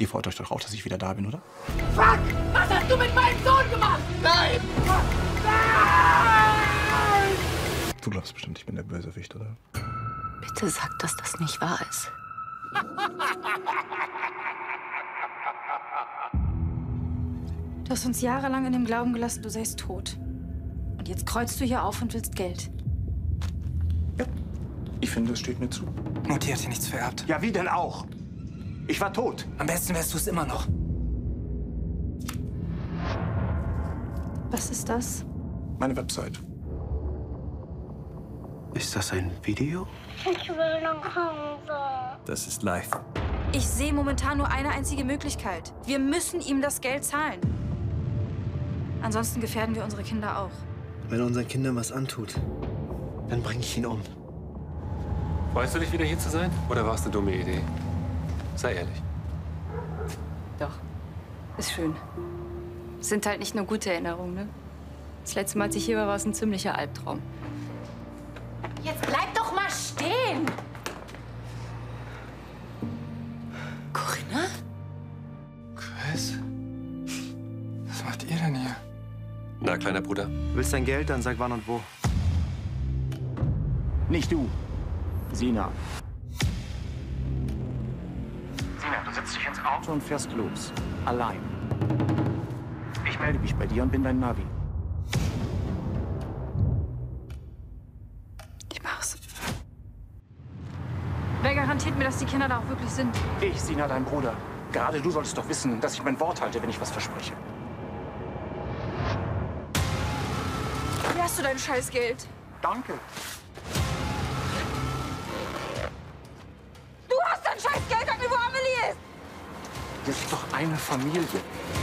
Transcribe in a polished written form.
freut euch doch auch, dass ich wieder da bin, oder? Fuck! Was hast du mit meinem Sohn gemacht? Nein! Nein! Du glaubst bestimmt, ich bin der Bösewicht, oder? Bitte sag, dass das nicht wahr ist. Du hast uns jahrelang in dem Glauben gelassen, du seist tot. Und jetzt kreuzt du hier auf und willst Geld. Ja, ich finde, es steht mir zu. Mutti hat hier nichts vererbt. Ja, wie denn auch? Ich war tot. Am besten wärst du es immer noch. Was ist das? Meine Website. Ist das ein Video? Ich will nach Hause. Das ist live. Ich sehe momentan nur eine einzige Möglichkeit. Wir müssen ihm das Geld zahlen. Ansonsten gefährden wir unsere Kinder auch. Wenn er unseren Kindern was antut, dann bringe ich ihn um. Freust du dich, wieder hier zu sein? Oder war es eine dumme Idee? Sei ehrlich. Doch, ist schön. Es sind halt nicht nur gute Erinnerungen, ne? Das letzte Mal, als ich hier war, war es ein ziemlicher Albtraum. Jetzt bleib doch mal stehen! Corinna? Chris? Was macht ihr denn hier? Na, kleiner Bruder. Du willst dein Geld, dann sag wann und wo. Nicht du. Sina. Sina, du setzt dich ins Auto und fährst los. Allein. Ich melde mich bei dir und bin dein Navi. Ich mach's. Wer garantiert mir, dass die Kinder da auch wirklich sind? Ich, Sina, dein Bruder. Gerade du solltest doch wissen, dass ich mein Wort halte, wenn ich was verspreche. Wie hast du dein Scheißgeld? Danke. Du hast dein Scheißgeld an mir, wo Amelie ist! Wir sind doch eine Familie.